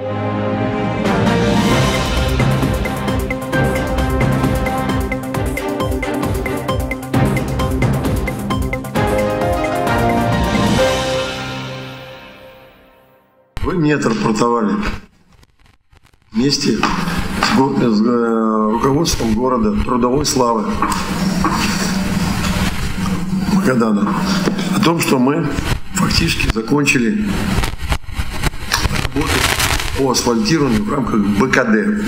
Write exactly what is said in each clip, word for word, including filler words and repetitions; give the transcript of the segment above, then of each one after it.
Вы мне отрапортовали вместе с, го с э, руководством города Трудовой Славы Магадана о том, что мы фактически закончили работу по асфальтированию в рамках бэ ка дэ.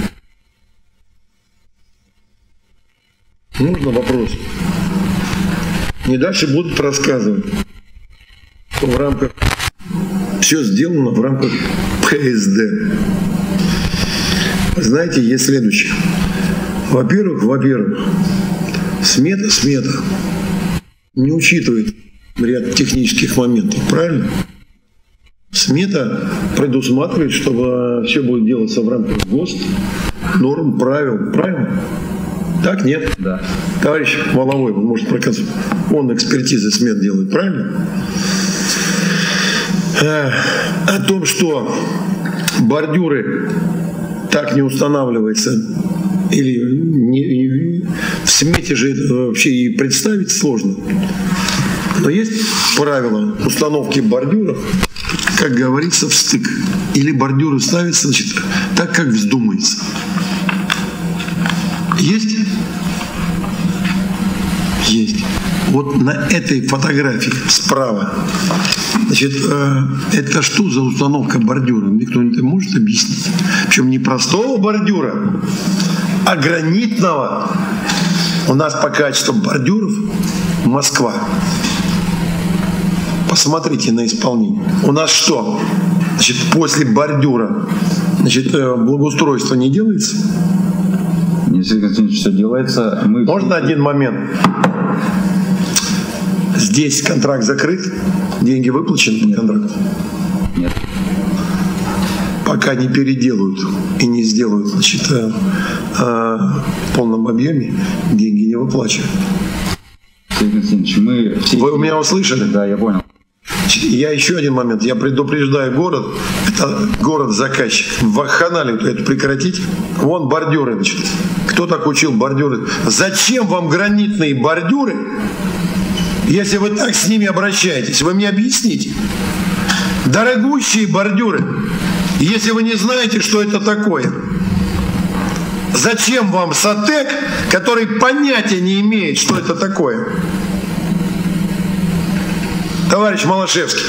Можно вопрос? Не дальше будут рассказывать, что в рамках все сделано в рамках пэ эс дэ. Знаете, есть следующее. Во-первых, во-первых, смета, смета не учитывает ряд технических моментов, правильно? Смета предусматривает, что все будет делаться в рамках ГОСТ, норм, правил, правильно? Так, нет? Да. Товарищ Воловой, вы можете показать, он экспертизы смет делает, правильно? О том, что бордюры так не устанавливаются, или не, в смете же это вообще и представить сложно. Но есть правило установки бордюров, как говорится, в стык. Или бордюры ставятся, значит, так, как вздумается. Есть? Есть. Вот на этой фотографии справа, значит, э, это что за установка бордюра? Мне кто-нибудь может объяснить? Причем не простого бордюра, а гранитного. У нас по качеству бордюров Москва. Посмотрите на исполнение. У нас что? Значит, после бордюра, значит, э, благоустройство не делается? Сергей Константинович, что делается? Мы... Можно один момент? Здесь контракт закрыт, деньги выплачены по контракту? Нет. Пока не переделают и не сделают, значит, э, э, в полном объеме, деньги не выплачивают. Сергей Константинович, мы... Все... Вы меня услышали? Да, я понял. Я еще один момент. Я предупреждаю город, это город-заказчик. Вакханалию это прекратить. Вон бордюры, значит. Кто так учил бордюры? Зачем вам гранитные бордюры, если вы так с ними обращаетесь? Вы мне объясните. Дорогущие бордюры, если вы не знаете, что это такое. Зачем вам САТЭК, который понятия не имеет, что это такое? Товарищ Малашевский.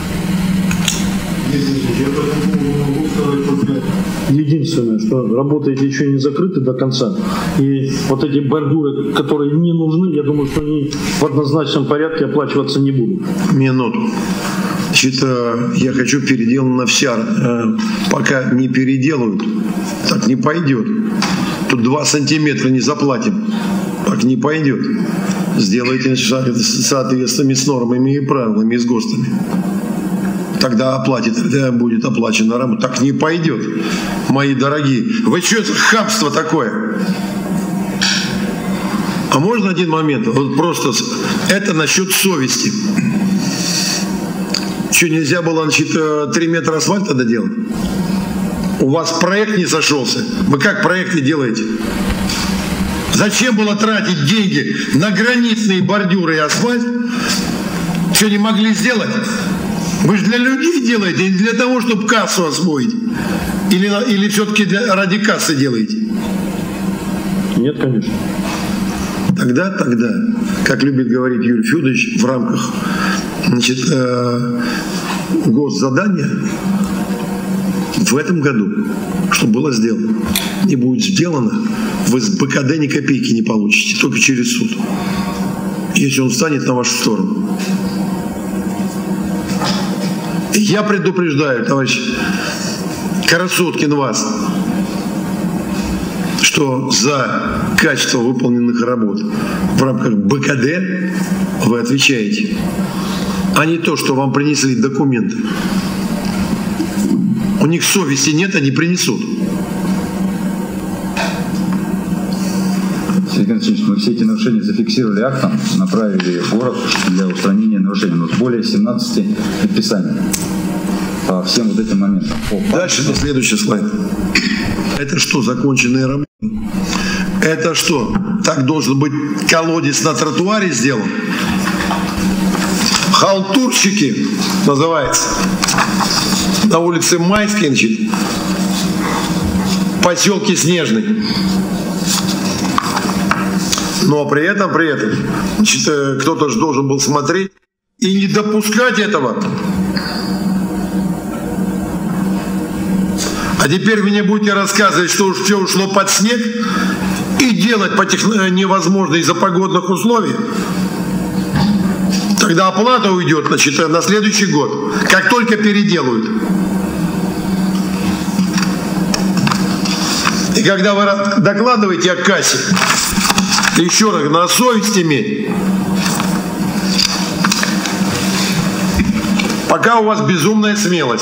Единственное, что работаете еще не закрыты до конца. И вот эти бордюры, которые не нужны, я думаю, что они в однозначном порядке оплачиваться не будут. Минуту. Значит, я хочу переделан на ВСЯР. Пока не переделают, так не пойдет. Тут два сантиметра не заплатим. Так не пойдет. Сделайте соответственно с нормами и правилами, и с ГОСТами. Тогда оплатит, тогда будет оплачена работа. Так не пойдет, мои дорогие. Вы что, это хамство такое? А можно один момент? Вот просто это насчет совести. Что, нельзя было, значит, три метра асфальта доделать? У вас проект не сошелся. Вы как проекты делаете? Зачем было тратить деньги на гранитные бордюры и асфальт? Что, не могли сделать? Вы же для людей делаете, не для того, чтобы кассу освоить. Или, или все-таки для, ради кассы делаете? Нет, конечно. Тогда, тогда, как любит говорить Юрий Федорович, в рамках, значит, э, госзадания в этом году, что было сделано, не будет сделано, вы с бэ ка дэ ни копейки не получите, только через суд, если он встанет на вашу сторону. Я предупреждаю, товарищ Красоткин, вас, что за качество выполненных работ в рамках бэ ка дэ вы отвечаете, а не то, что вам принесли документы. У них совести нет, они принесут. Сергей Константинович, мы все эти нарушения зафиксировали актом, направили в город для устранения нарушений. У нас более семнадцати подписаний. по всем вот этим моментам. Дальше на следующий слайд. Это что, законченные работы? Это что, так должен быть колодец на тротуаре сделан? Халтурщики называется. На улице Майской, значит, в поселке Снежный. Но при этом, при этом, значит, кто-то же должен был смотреть и не допускать этого. А теперь вы мне будете рассказывать, что уж все ушло под снег и делать по тех... невозможно из-за погодных условий. Тогда оплата уйдет, значит, на следующий год, как только переделают. И когда вы докладываете о кассе, еще раз, на совесть иметь. Пока у вас безумная смелость.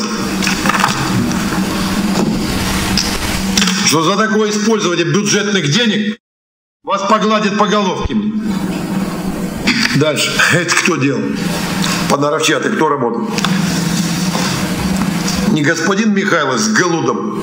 Что за такое использование бюджетных денег вас погладят по головке. Дальше. Это кто делал? Подоровчатый кто работал? Не господин Михайлов с Голудом.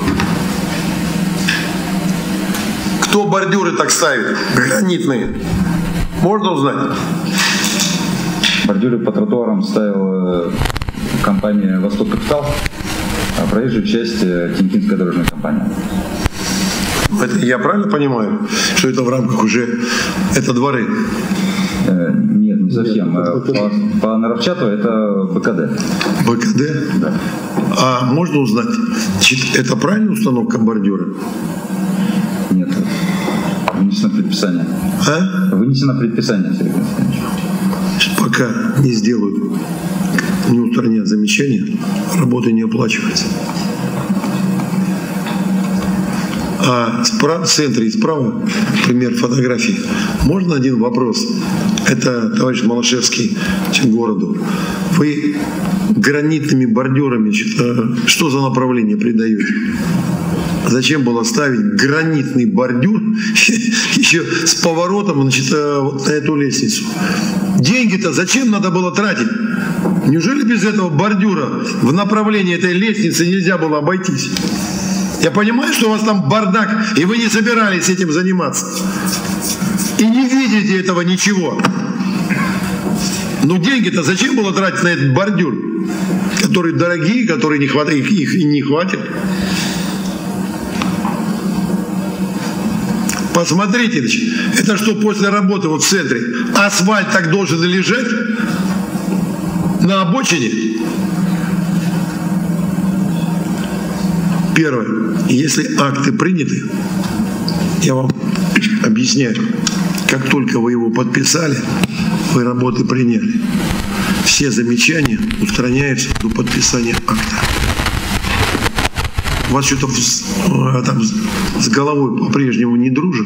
Кто бордюры так ставит? Гранитные. Можно узнать? Бордюры по тротуарам ставила компания «Восток Капитал», а проезжую часть Темкинская дорожная компания. Это, я правильно понимаю, что это в рамках уже, это дворы? Э, нет, не совсем. Нет, по, по Наровчату это БКД. БКД? Да. А можно узнать, это правильная установка бордюра? Нет. Вынесено предписание. А? Вынесено предписание, Сергей Константинович. Пока не сделают, не устранят замечания, работа не оплачивается. А в центре и справа, пример фотографии. Можно один вопрос? Это товарищ Малашевский городу. Вы гранитными бордюрами что за направление придаете? Зачем было ставить гранитный бордюр еще с поворотом, значит, вот на эту лестницу? Деньги-то зачем надо было тратить? Неужели без этого бордюра в направлении этой лестницы нельзя было обойтись? Я понимаю, что у вас там бардак, и вы не собирались этим заниматься. И не видите этого ничего. Но деньги-то зачем было тратить на этот бордюр? Которые дорогие, которые не хватает, их и не хватит. Посмотрите, это что после работы вот в центре? Асфальт так должен лежать на обочине? Первое. Если акты приняты, я вам объясняю, как только вы его подписали, вы работы приняли. Все замечания устраняются до подписания акта. У вас что-то там с головой по-прежнему не дружит.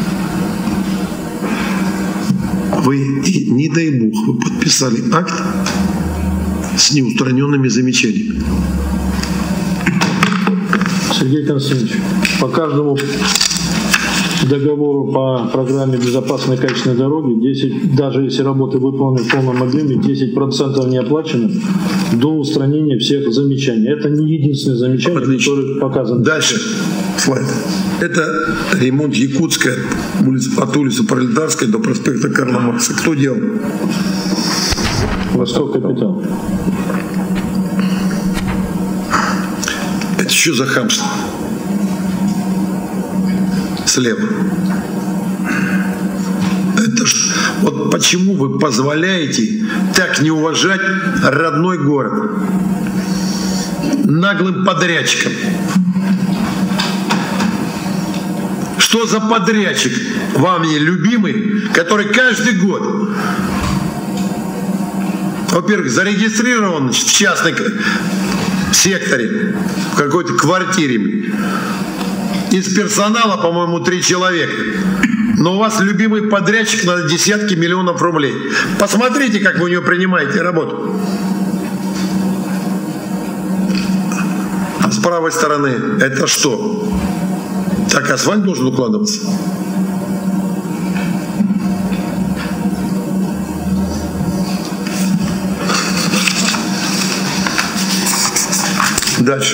Вы, и, не дай бог, вы подписали акт с неустраненными замечаниями. Сергей Константинович, по каждому договору по программе безопасной и качественной дороги, десять, даже если работы выполнены в полном объеме, десять процентов не оплачены до устранения всех замечаний. Это не единственное замечание, Отлично. которое показано. Дальше слайд. Это ремонт Якутская, от улицы Пролетарской до проспекта Карла Маркса. Кто делал? Восток Капитал. Это что за хамство? Слева. Это ж, вот почему вы позволяете так не уважать родной город наглым подрядчикам? Что за подрядчик вам не любимый, который каждый год, во-первых, зарегистрирован, значит, в частном секторе, в какой-то квартире. Из персонала, по-моему, три человека. Но у вас любимый подрядчик на десятки миллионов рублей. Посмотрите, как вы у него принимаете работу. А с правой стороны это что? Так асфальт должен укладываться? Дальше.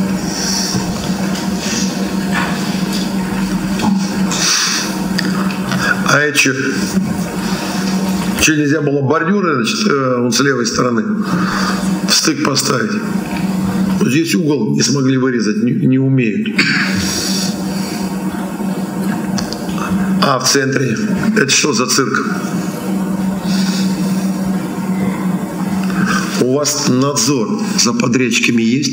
А это что? Что, нельзя было бордюры, значит, э, вон с левой стороны в стык поставить? Вот здесь угол не смогли вырезать, не, не умеют. А в центре? Это что за цирк? У вас надзор за подрядчиками есть?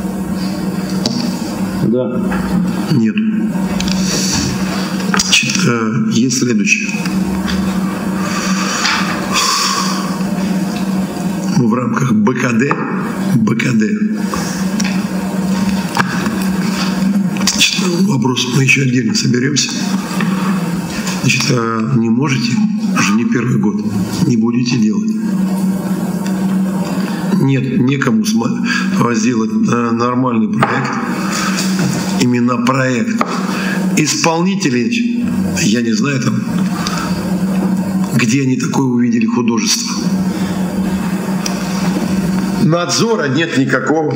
Да. Нет. Значит, э, есть следующее. В рамках БКД, БКД. Значит, вопрос, мы еще отдельно соберемся. Значит, э, не можете, уже не первый год, не будете делать. Нет, некому сделать нормальный проект. Именно проект. Исполнители, я не знаю там, где они такое увидели художество. Надзора нет никакого.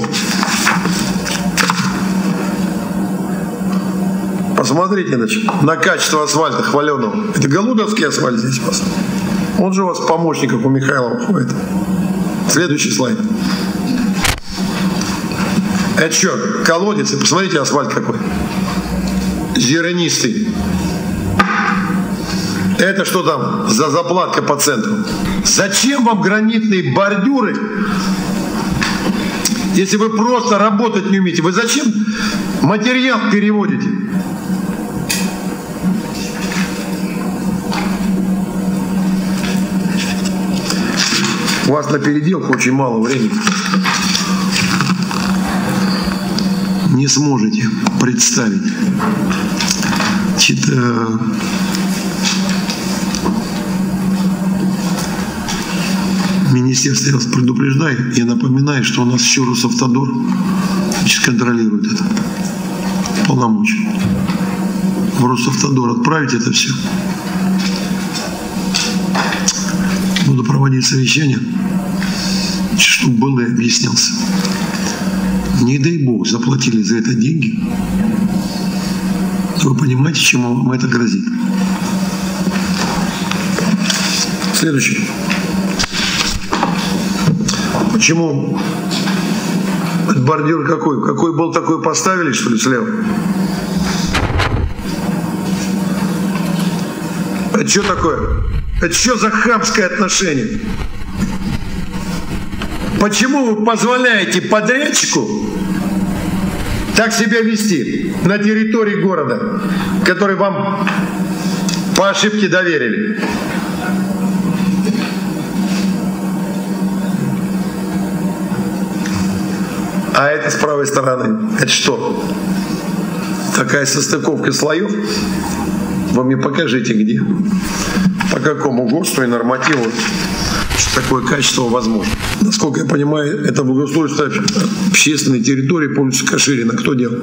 Посмотрите, значит, на качество асфальта хваленого. Это Голубевский асфальт здесь у вас. Он же у вас в помощниках у Михайлова ходит. Следующий слайд. Это что, колодец? Посмотрите, асфальт какой. Зернистый. Это что там за заплатка по центру? Зачем вам гранитные бордюры, если вы просто работать не умеете? Вы зачем материал переводите? У вас на переделку очень мало времени. Не сможете представить. Значит, э, министерство, я вас предупреждаю, я напоминаю, что у нас еще Росавтодор, значит, контролирует это. Полномочия. В Росавтодор отправить это все. Буду проводить совещание, чтобы был и объяснялся. Не дай Бог, заплатили за это деньги. Вы понимаете, чему вам это грозит? Следующий. Почему бордюр какой? Какой был, такой поставили, что ли, слева? Это что такое? Это что за хамское отношение? Почему вы позволяете подрядчику так себя вести на территории города, который вам по ошибке доверили? А это с правой стороны. Это что? Такая состыковка слоев? Вы мне покажите, где. По какому ГОСТу и нормативу такое качество возможно. Насколько я понимаю, это благоустройство общественной территории по улице Каширина. Кто делал?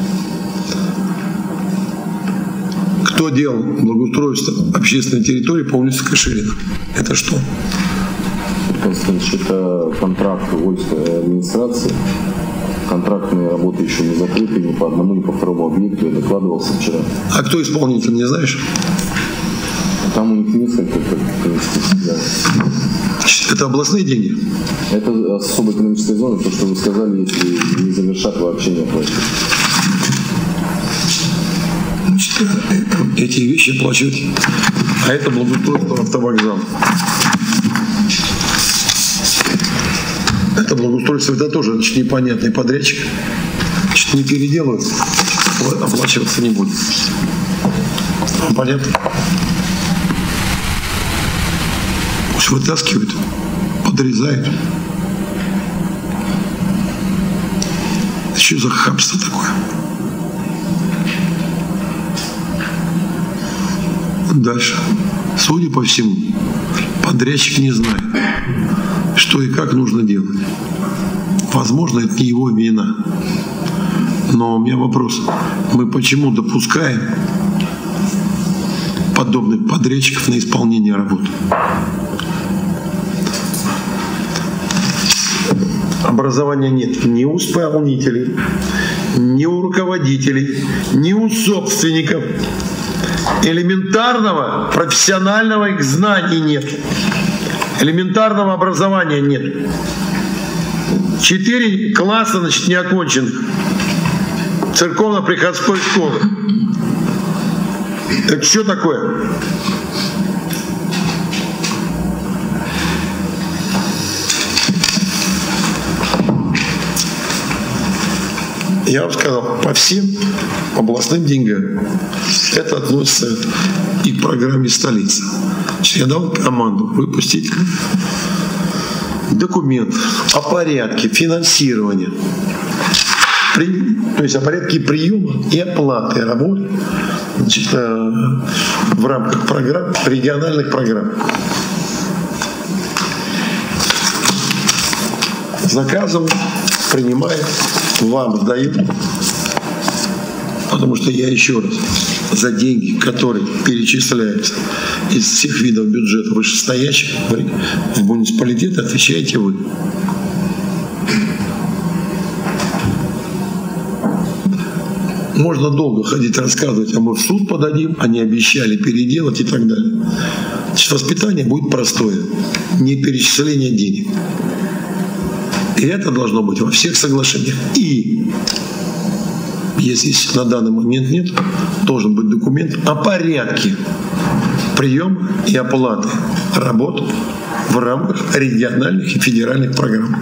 Кто делал благоустройство общественной территории по улице Каширина? Это что? Константинович, это контракт Вольской администрации. Контрактные работы еще не закрыты ни по одному, ни по второму объекту. Я докладывался вчера. А кто исполнитель, не знаешь? Там у них несколько, да. Это областные деньги? Это особая экономическая зона, то, что вы сказали, если не завершат, вообще не оплатят. Эти вещи оплачивают. А это благоустройство автовокзала. Это благоустройство, это тоже, значит, непонятный подрядчик. Значит, не переделают, оплачиваться не будет. Понятно? Пусть вытаскивают, подрезают. Что за хамство такое? Дальше. Судя по всему, подрядчик не знает, что и как нужно делать. Возможно, это не его вина. Но у меня вопрос. Мы почему допускаем подобных подрядчиков на исполнение работы? Образования нет ни у исполнителей, ни у руководителей, ни у собственников. Элементарного профессионального их знаний нет. Элементарного образования нет. Четыре класса, значит, неоконченных церковно-приходской школы. Это что такое? Я вам сказал, по всем областным деньгам это относится и к программе «Столица». Я дал команду выпустить документ о порядке финансирования, при, то есть о порядке приема и оплаты работ, значит, в рамках программ, региональных программ. Заказываю, принимаю, вам сдаю. Потому что я еще раз, за деньги, которые перечисляются из всех видов бюджета вышестоящих, в муниципалитет отвечаете вы. Можно долго ходить рассказывать, а мы в суд подадим, они обещали переделать и так далее. Значит, воспитание будет простое, не перечисление денег. И это должно быть во всех соглашениях. И если на данный момент нет, должен быть документ о порядке приема и оплаты работ в рамках региональных и федеральных программ.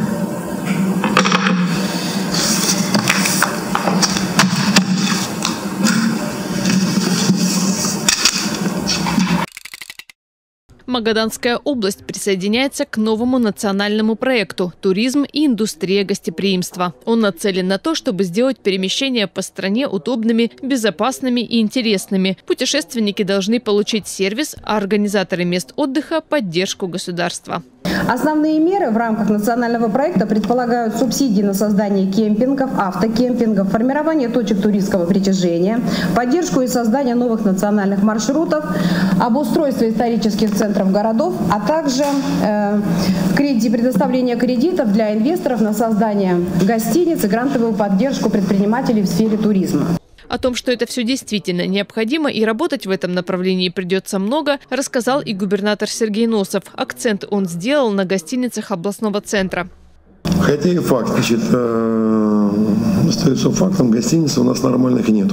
Магаданская область присоединяется к новому национальному проекту «Туризм и индустрия гостеприимства». Он нацелен на то, чтобы сделать перемещения по стране удобными, безопасными и интересными. Путешественники должны получить сервис, а организаторы мест отдыха – поддержку государства. Основные меры в рамках национального проекта предполагают субсидии на создание кемпингов, автокемпингов, формирование точек туристского притяжения, поддержку и создание новых национальных маршрутов, обустройство исторических центров городов, а также э, кредит, предоставление кредитов для инвесторов на создание гостиниц и грантовую поддержку предпринимателей в сфере туризма. О том, что это все действительно необходимо и работать в этом направлении придется много, рассказал и губернатор Сергей Носов. Акцент он сделал на гостиницах областного центра. Хотя и факт, значит, остается фактом, гостиниц у нас нормальных нет.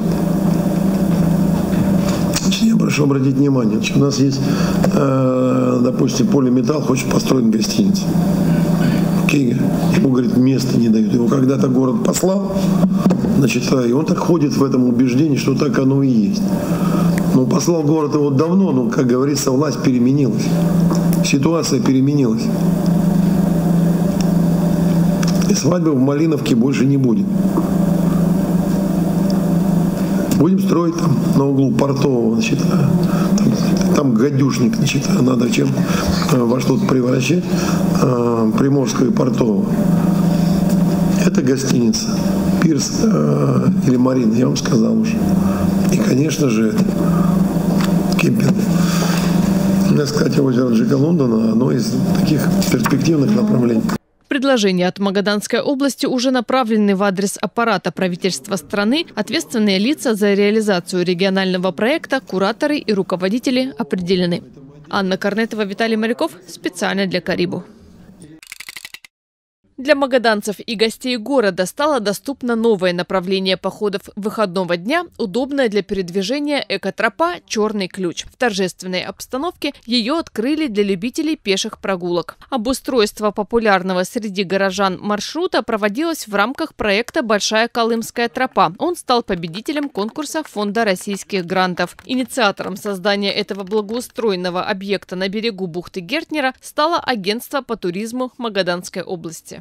Значит, я прошу обратить внимание, значит, у нас есть, допустим, Полиметалл хочет построить гостиницу. Ему, говорит, места не дают. Его когда-то город послал, значит, и он так ходит в этом убеждении, что так оно и есть. Но послал город его давно, но, как говорится, власть переменилась. Ситуация переменилась. И свадьбы в Малиновке больше не будет. Будем строить там на углу Портового, значит, там, там гадюшник, значит, надо чем во что-то превращать, Приморского и Портового. Это гостиница, пирс э, или марина, я вам сказал уже. И, конечно же, это кемпинг. У нас, кстати, озеро Джека Лондона одно из таких перспективных направлений. Предложения от Магаданской области уже направлены в адрес аппарата правительства страны. Ответственные лица за реализацию регионального проекта, кураторы и руководители определены. Анна Корнетова, Виталий Моряков. Специально для Карибу. Для магаданцев и гостей города стало доступно новое направление походов выходного дня, удобное для передвижения экотропа «Черный ключ». В торжественной обстановке ее открыли для любителей пеших прогулок. Обустройство популярного среди горожан маршрута проводилось в рамках проекта «Большая Колымская тропа». Он стал победителем конкурса Фонда российских грантов. Инициатором создания этого благоустроенного объекта на берегу бухты Гертнера стало агентство по туризму Магаданской области.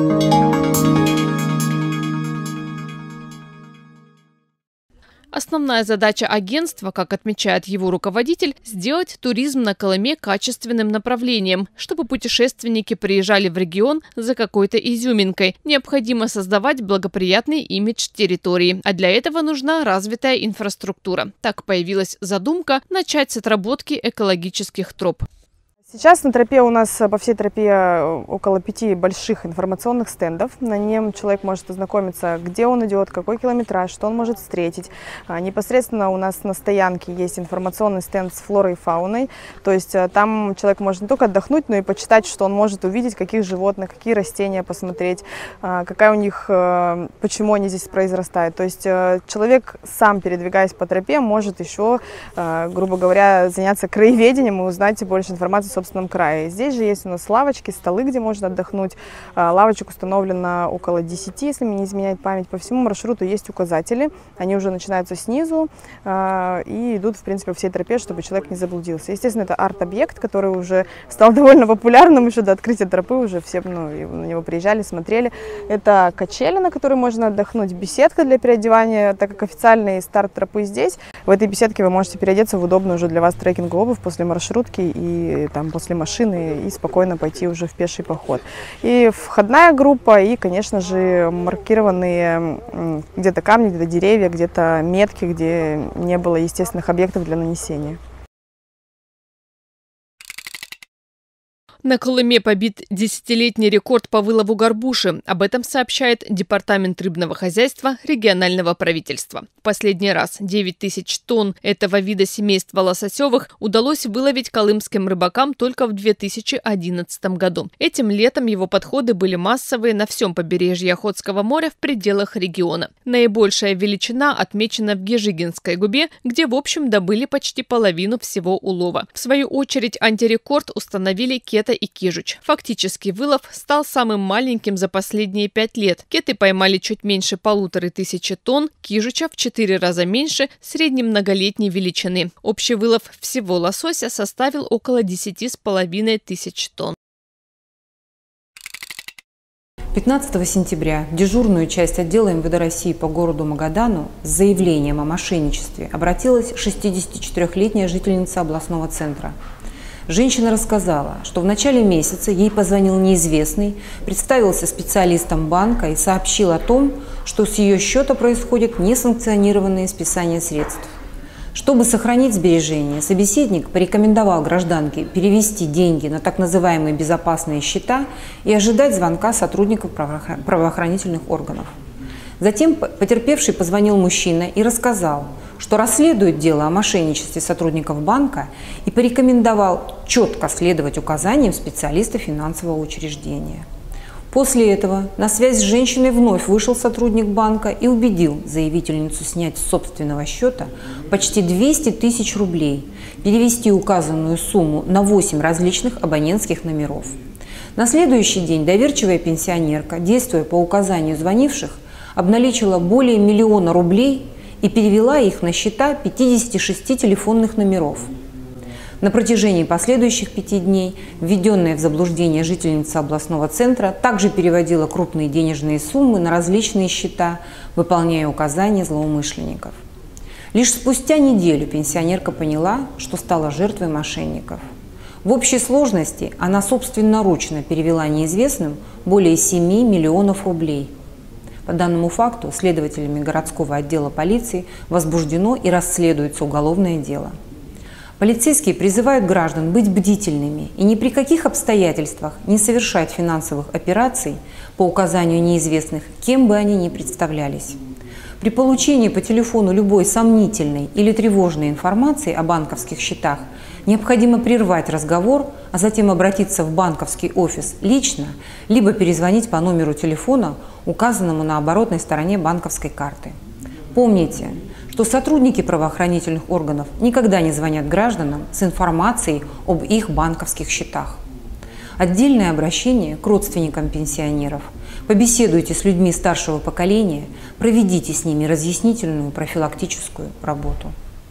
Основная задача агентства, как отмечает его руководитель, сделать туризм на Колыме качественным направлением, чтобы путешественники приезжали в регион за какой-то изюминкой. Необходимо создавать благоприятный имидж территории, а для этого нужна развитая инфраструктура. Так появилась задумка начать с отработки экологических троп. Сейчас на тропе у нас по всей тропе около пяти больших информационных стендов. На нем человек может ознакомиться, где он идет, какой километраж, что он может встретить. Непосредственно у нас на стоянке есть информационный стенд с флорой и фауной. То есть там человек может не только отдохнуть, но и почитать, что он может увидеть, каких животных, какие растения посмотреть, какая у них, почему они здесь произрастают. То есть человек сам, передвигаясь по тропе, может еще, грубо говоря, заняться краеведением и узнать больше информации о собственном крае. Здесь же есть у нас лавочки, столы, где можно отдохнуть. Лавочек установлено около десяти, если мне не изменяет память. По всему маршруту есть указатели. Они уже начинаются снизу и идут, в принципе, по всей тропе, чтобы человек не заблудился. Естественно, это арт-объект, который уже стал довольно популярным еще до открытия тропы. Уже все ну, на него приезжали, смотрели. Это качели, на которые можно отдохнуть, беседка для переодевания. Так как официальный старт тропы здесь, в этой беседке вы можете переодеться в удобную уже для вас трекинговую обувь после маршрутки и там после машины и спокойно пойти уже в пеший поход. И входная группа, и, конечно же, маркированные где-то камни, где-то деревья, где-то метки, где не было естественных объектов для нанесения. На Колыме побит десятилетний рекорд по вылову горбуши. Об этом сообщает Департамент рыбного хозяйства регионального правительства. В последний раз девять тысяч тонн этого вида семейства лососевых удалось выловить колымским рыбакам только в две тысячи одиннадцатом году. Этим летом его подходы были массовые на всем побережье Охотского моря в пределах региона. Наибольшая величина отмечена в Гежигинской губе, где в общем добыли почти половину всего улова. В свою очередь антирекорд установили кета и кижуч. Фактически вылов стал самым маленьким за последние пять лет. Кеты поймали чуть меньше полуторы тысячи тонн, кижуча в четыре раза меньше средней многолетней величины. Общий вылов всего лосося составил около десяти с половиной тысяч тонн. пятнадцатого сентября в дежурную часть отдела эм вэ дэ России по городу Магадану с заявлением о мошенничестве обратилась шестидесятичетырёхлетняя жительница областного центра. Женщина рассказала, что в начале месяца ей позвонил неизвестный, представился специалистом банка и сообщил о том, что с ее счета происходит несанкционированное списание средств. Чтобы сохранить сбережения, собеседник порекомендовал гражданке перевести деньги на так называемые безопасные счета и ожидать звонка сотрудников правоохранительных органов. Затем потерпевший позвонил мужчина и рассказал, что расследует дело о мошенничестве сотрудников банка и порекомендовал четко следовать указаниям специалиста финансового учреждения. После этого на связь с женщиной вновь вышел сотрудник банка и убедил заявительницу снять с собственного счета почти двести тысяч рублей, перевести указанную сумму на восемь различных абонентских номеров. На следующий день доверчивая пенсионерка, действуя по указанию звонивших, обналичила более миллиона рублей и перевела их на счета пятидесяти шести телефонных номеров. На протяжении последующих пяти дней введенная в заблуждение жительница областного центра также переводила крупные денежные суммы на различные счета, выполняя указания злоумышленников. Лишь спустя неделю пенсионерка поняла, что стала жертвой мошенников. В общей сложности она собственноручно перевела неизвестным более семи миллионов рублей. По данному факту следователями городского отдела полиции возбуждено и расследуется уголовное дело. Полицейские призывают граждан быть бдительными и ни при каких обстоятельствах не совершать финансовых операций по указанию неизвестных, кем бы они ни представлялись. При получении по телефону любой сомнительной или тревожной информации о банковских счетах необходимо прервать разговор, а затем обратиться в банковский офис лично, либо перезвонить по номеру телефона, указанному на оборотной стороне банковской карты. Помните, что сотрудники правоохранительных органов никогда не звонят гражданам с информацией об их банковских счетах. Отдельное обращение к родственникам пенсионеров. Побеседуйте с людьми старшего поколения, проведите с ними разъяснительную профилактическую работу.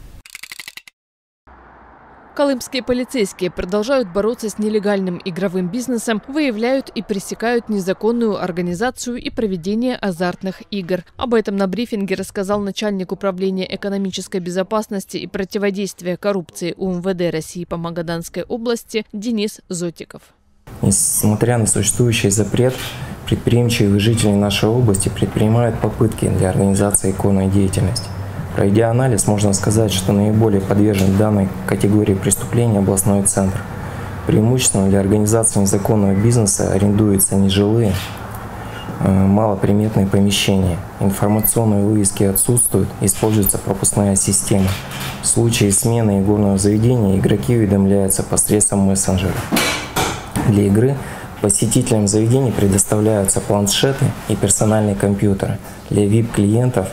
Колымские полицейские продолжают бороться с нелегальным игровым бизнесом, выявляют и пресекают незаконную организацию и проведение азартных игр. Об этом на брифинге рассказал начальник управления экономической безопасности и противодействия коррупции у эм вэ дэ России по Магаданской области Денис Зотиков. Несмотря на существующий запрет, предприимчивые жители нашей области предпринимают попытки для организации игорной деятельности. Пройдя анализ, можно сказать, что наиболее подвержен данной категории преступлений областной центр. Преимущественно для организации незаконного бизнеса арендуются нежилые, малоприметные помещения. Информационные вывески отсутствуют, используется пропускная система. В случае смены игорного заведения игроки уведомляются посредством мессенджера. Для игры посетителям заведений предоставляются планшеты и персональные компьютеры. Для ви ай пи-клиентов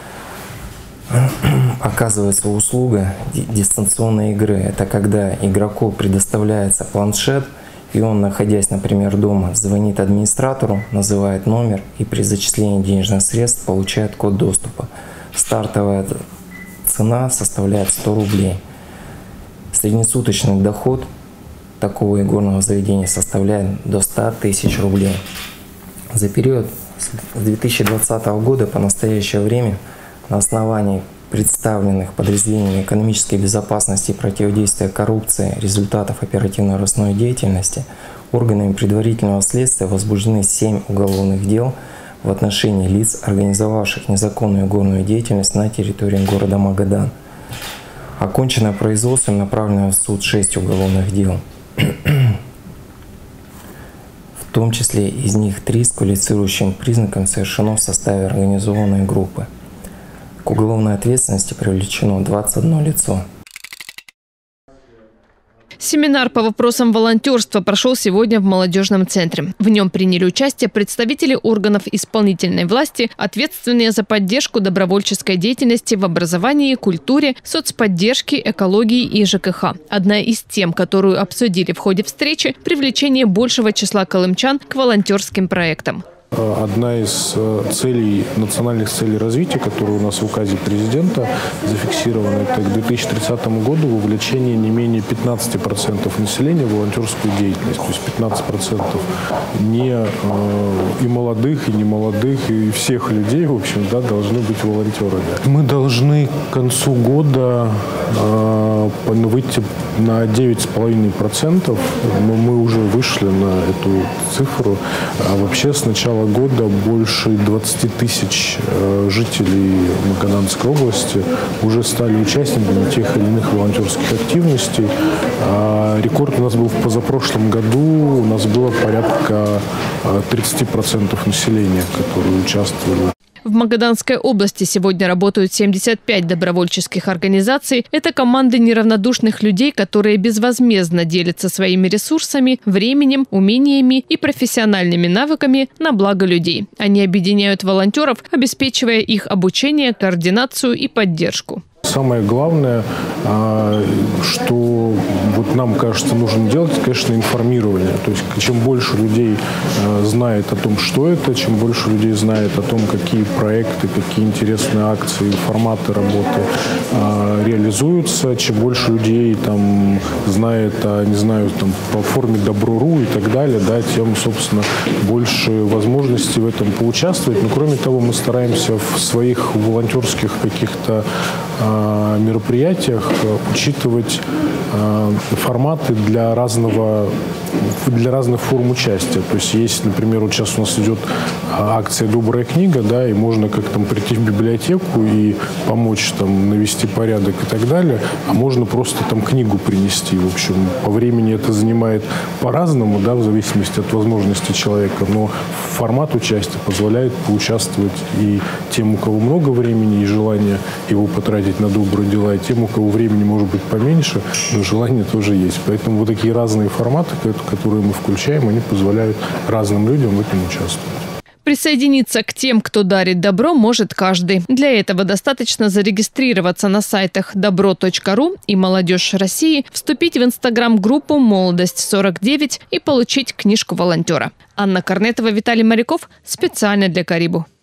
оказывается услуга дистанционной игры. Это когда игроку предоставляется планшет, и он, находясь, например, дома, звонит администратору, называет номер и при зачислении денежных средств получает код доступа. Стартовая цена составляет сто рублей. Среднесуточный доход такого игорного заведения составляет до ста тысяч рублей. За период с две тысячи двадцатого года по настоящее время на основании представленных подразделениями экономической безопасности и противодействия коррупции результатов оперативно-розыскной деятельности органами предварительного следствия возбуждены семь уголовных дел в отношении лиц, организовавших незаконную игорную деятельность на территории города Магадан. Окончено производством, направлено в суд шесть уголовных дел. В том числе из них три с квалифицирующим признаком совершено в составе организованной группы. К уголовной ответственности привлечено двадцать одно лицо. Семинар по вопросам волонтерства прошел сегодня в молодежном центре. В нем приняли участие представители органов исполнительной власти, ответственные за поддержку добровольческой деятельности в образовании, культуре, соцподдержке, экологии и ЖКХ. Одна из тем, которую обсудили в ходе встречи – привлечение большего числа колымчан к волонтерским проектам. Одна из целей, национальных целей развития, которые у нас в указе президента зафиксированы, это к две тысячи тридцатому году вовлечение не менее пятнадцати процентов населения в волонтерскую деятельность. То есть пятнадцать процентов не и молодых, и не молодых, и всех людей, в общем, да, должны быть волонтерами. Мы должны к концу года выйти на девять с половиной процентов, но мы уже вышли на эту цифру. А вообще с начала года больше двадцати тысяч жителей Магаданской области уже стали участниками тех или иных волонтерских активностей. Рекорд у нас был в позапрошлом году, у нас было порядка тридцати процентов населения, которые участвовали. В Магаданской области сегодня работают семьдесят пять добровольческих организаций. Это команды неравнодушных людей, которые безвозмездно делятся своими ресурсами, временем, умениями и профессиональными навыками на благо людей. Они объединяют волонтеров, обеспечивая их обучение, координацию и поддержку. Самое главное, что вот нам кажется нужно делать, конечно, информирование. То есть чем больше людей знает о том, что это, чем больше людей знает о том, какие проекты, какие интересные акции, форматы работы реализуются, чем больше людей там знает, не знаю, там по форме Добро.ру и так далее, да, тем, собственно, больше возможностей в этом поучаствовать. Но кроме того, мы стараемся в своих волонтерских каких-то мероприятиях учитывать форматы для разного для разных форм участия. То есть есть, например, вот сейчас у нас идет акция «Добрая книга», да, и можно как там прийти в библиотеку и помочь там навести порядок и так далее, а можно просто там книгу принести. В общем, по времени это занимает по-разному, да, в зависимости от возможности человека, но формат участия позволяет поучаствовать и тем, у кого много времени и желания его потратить на добрые дела, и тем, у кого времени может быть поменьше, но желание тоже есть. Поэтому вот такие разные форматы, которые мы включаем, они позволяют разным людям в этом участвовать. Присоединиться к тем, кто дарит добро, может каждый. Для этого достаточно зарегистрироваться на сайтах добро точка ру и «Молодежь России», вступить в инстаграм-группу «Молодость сорок девять» и получить книжку волонтера. Анна Корнетова, Виталий Моряков. Специально для Карибу.